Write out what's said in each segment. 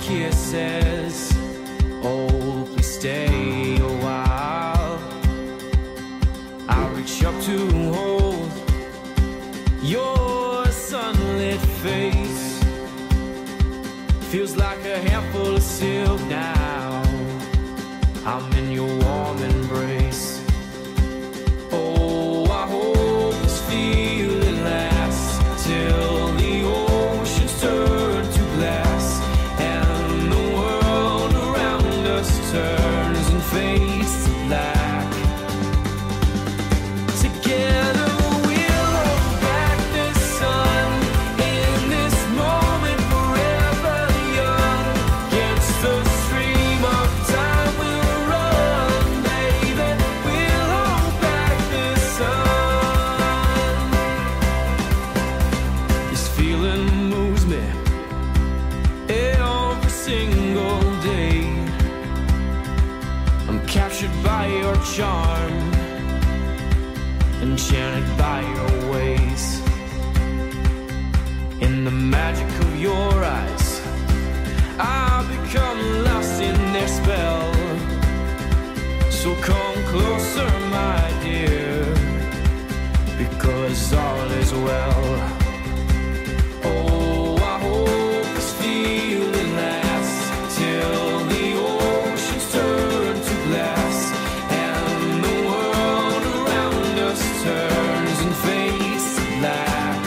kisses. Oh, please stay a while. I'll reach up to hold your sunlit face. Feels like a handful of silk now. I'm in your warm embrace. Oh, I hope this feeling lasts till the oceans turn to glass and the world around us turns and fades to black. Together we'll hold back the sun in this moment, forever young. Against the stream of time we'll run, baby. We'll hold back the sun. This feeling moves me every single day. I'm captured by your charm, enchanted by your ways. In the magic of your eyes, I'll become lost in their spell. So come closer, my dear, because all is well. Oh, I hope this feeling lasts till the oceans turn to glass and the world around us turns and fades to black.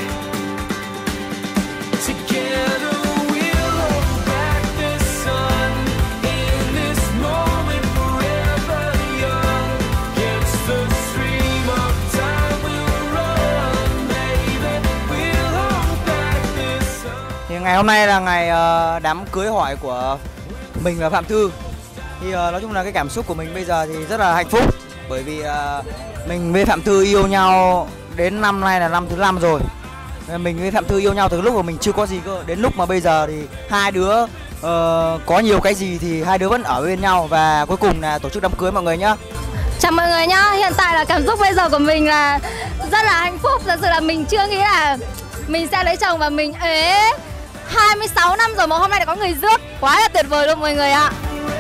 Together we'll hold back the sun in this moment, forever young. Against the stream of time we'll run, baby. We'll hold back the sun. Thì ngày hôm nay là ngày đám cưới hỏi của mình và Phạm Thư. Thì nói chung là cái cảm xúc của mình bây giờ thì rất là hạnh phúc. Bởi vì mình với Phạm Thư yêu nhau đến năm nay là năm thứ 5 rồi. Mình với Phạm Thư yêu nhau từ lúc mà mình chưa có gì cơ. Đến lúc mà bây giờ thì hai đứa có nhiều cái gì thì hai đứa vẫn ở bên nhau. Và cuối cùng là tổ chức đám cưới mọi người nhá. Chào mọi người nhá, hiện tại là cảm xúc bây giờ của mình là rất là hạnh phúc. Thật sự là mình chưa nghĩ là mình sẽ lấy chồng và mình ế 26 năm rồi mà hôm nay đã có người rước. Quá là tuyệt vời luôn mọi người ạ.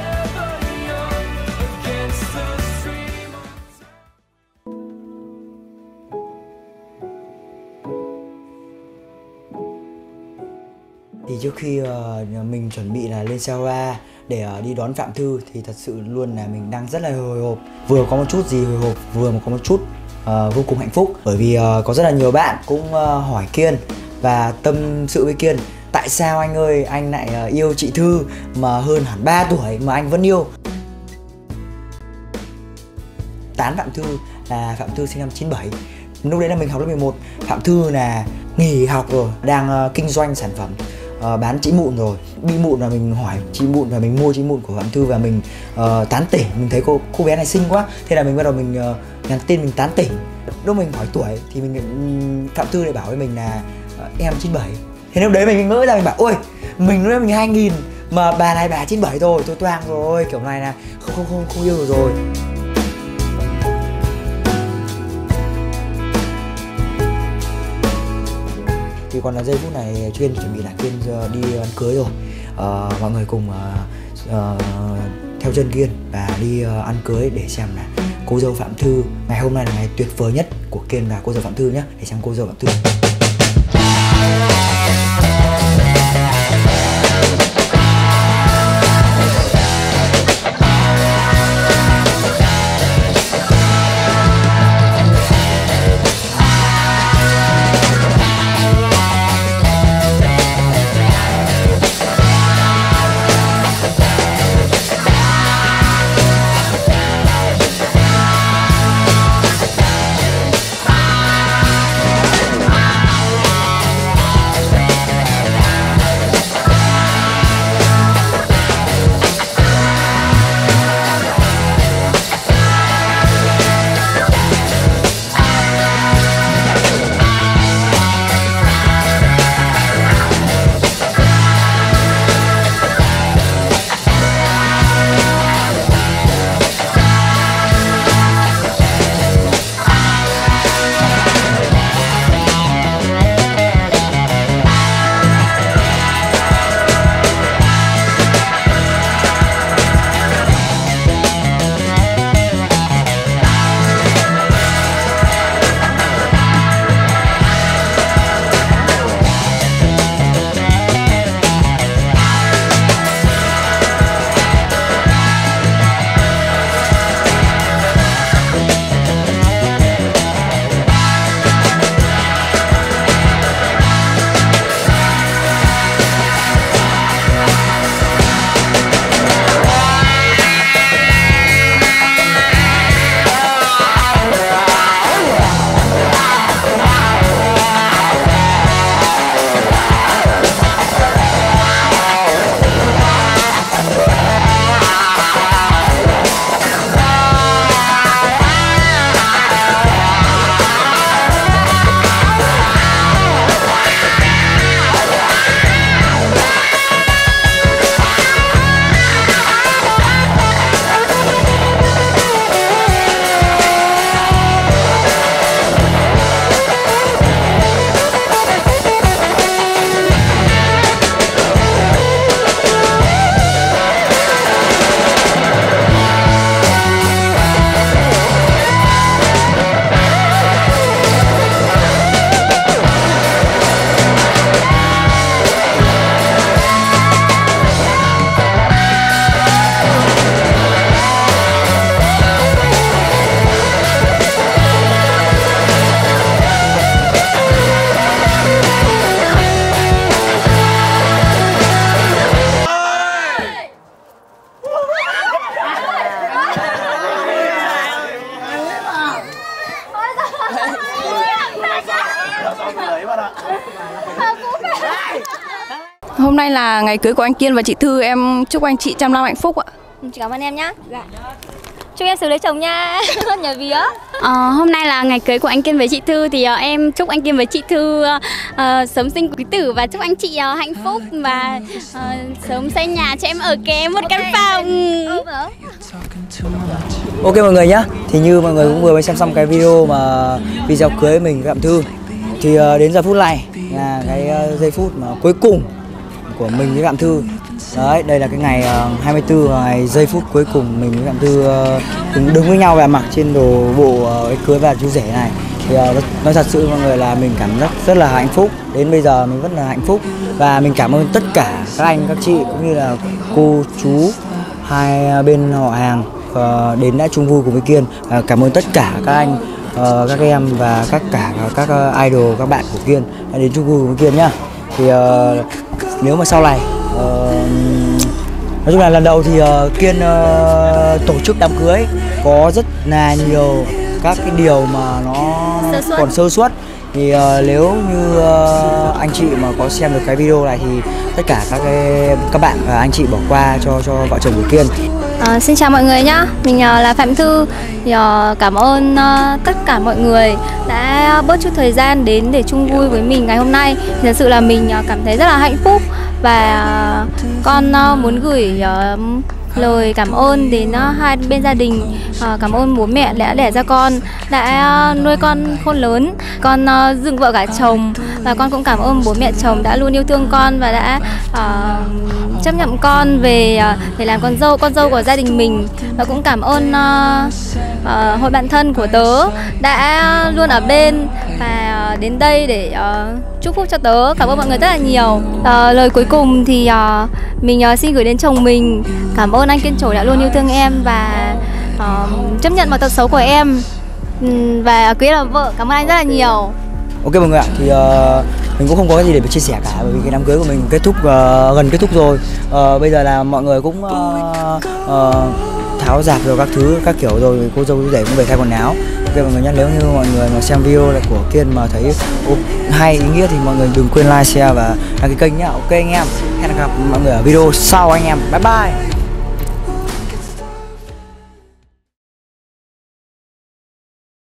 Thì trước khi mình chuẩn bị là lên xe hoa để đi đón Phạm Thư thì thật sự luôn là mình đang rất là hồi hộp. Vừa có một chút gì hồi hộp, vừa có một chút vô cùng hạnh phúc. Bởi vì có rất là nhiều bạn cũng hỏi Kiên và tâm sự với Kiên: tại sao anh ơi, anh lại yêu chị Thư mà hơn hẳn 3 tuổi mà anh vẫn yêu? Tán Phạm Thư là Phạm Thư sinh năm 97. Lúc đấy là mình học lớp 11. Phạm Thư là nghỉ học rồi, đang kinh doanh sản phẩm bán chỉ mụn rồi. Bị mụn và mình hỏi chỉ mụn và mình mua chỉ mụn của Phạm Thư và mình tán tỉnh. Mình thấy cô bé này xinh quá, thế là mình bắt đầu mình nhắn tin mình tán tỉnh. Lúc mình hỏi tuổi thì Phạm Thư lại bảo với mình là em 97. Thế lúc đấy mình ngỡ ra, mình bảo ôi, mình lúc đấy mình 2000 mà bà này bà 97 rồi, tôi toang rồi, kiểu này là không yêu được rồi. Thì còn là giây phút này Chuyên chuẩn bị là Kiên đi ăn cưới rồi. Mọi người cùng theo chân Kiên và đi ăn cưới để xem là cô dâu Phạm Thư. Ngày hôm nay là ngày tuyệt vời nhất của Kiên và cô dâu Phạm Thư nhé. Để xem cô dâu Phạm Thư. Hôm nay là ngày cưới của anh Kiên và chị Thư, em chúc anh chị trăm năm hạnh phúc ạ. Cảm ơn em nhá. Dạ. Chúc em sớm lấy chồng nha. Nhờ vía. Hôm nay là ngày cưới của anh Kiên với chị Thư thì em chúc anh Kiên với chị Thư sớm sinh quý tử và chúc anh chị hạnh phúc và sớm xây nhà cho em ở kề một căn phòng. Ok mọi người nhá, thì như mọi người cũng vừa mới xem xong cái video cưới mình với Phạm Thư, thì đến giờ phút này là cái giây phút mà cuối cùng của mình với Phạm Thư. Đấy, đây là cái ngày 24, ngày giây phút cuối cùng mình với Phạm Thư đứng với nhau và mặc trên đồ bộ cái cưới và chú rể này. Thì nói thật sự mọi người là mình cảm giác rất là hạnh phúc. Đến bây giờ mình vẫn là hạnh phúc. Và mình cảm ơn tất cả các anh, các chị cũng như là cô, chú, hai bên họ hàng đến đã chung vui cùng với Kiên. Cảm ơn tất cả các anh, các em và các idol, các bạn của Kiên đã đến chung vui cùng với Kiên nhá. Thì nếu mà sau này nói chung là lần đầu thì Kiên tổ chức đám cưới có rất là nhiều các cái điều mà nó còn sơ suất, thì nếu như anh chị mà có xem được cái video này thì tất cả các bạn và anh chị bỏ qua cho vợ chồng của Kiên. Xin chào mọi người nhá, mình là Phạm Thư. Thì, cảm ơn tất cả mọi người đã bớt chút thời gian đến để chung vui với mình ngày hôm nay. Thì thật sự là mình cảm thấy rất là hạnh phúc và con muốn gửi lời cảm ơn đến hai bên gia đình. Cảm ơn bố mẹ đã đẻ ra con, đã nuôi con khôn lớn, con dựng vợ cả chồng, và con cũng cảm ơn bố mẹ chồng đã luôn yêu thương con và đã chấp nhận con về để làm con dâu của gia đình mình. Và cũng cảm ơn hội bạn thân của tớ đã luôn ở bên và đến đây để chúc phúc cho tớ. Cảm ơn mọi người rất là nhiều. Lời cuối cùng thì mình xin gửi đến chồng mình. Cảm ơn anh Kiên Trổi đã luôn yêu thương em và chấp nhận mọi tật xấu của em và quý là vợ. Cảm ơn anh rất là nhiều. Ok mọi người ạ, thì mình cũng không có cái gì để chia sẻ cả, bởi vì cái đám cưới của mình gần kết thúc rồi. Bây giờ là mọi người cũng tháo rạp rồi các thứ các kiểu rồi, cô dâu chú rể cũng về thay quần áo. Ok mọi người nhé, nếu như mọi người mà xem video này của Kiên mà thấy hay, ý nghĩa thì mọi người đừng quên like, share và đăng ký kênh nhá. Ok anh em, hẹn gặp mọi người ở video sau anh em. Bye bye.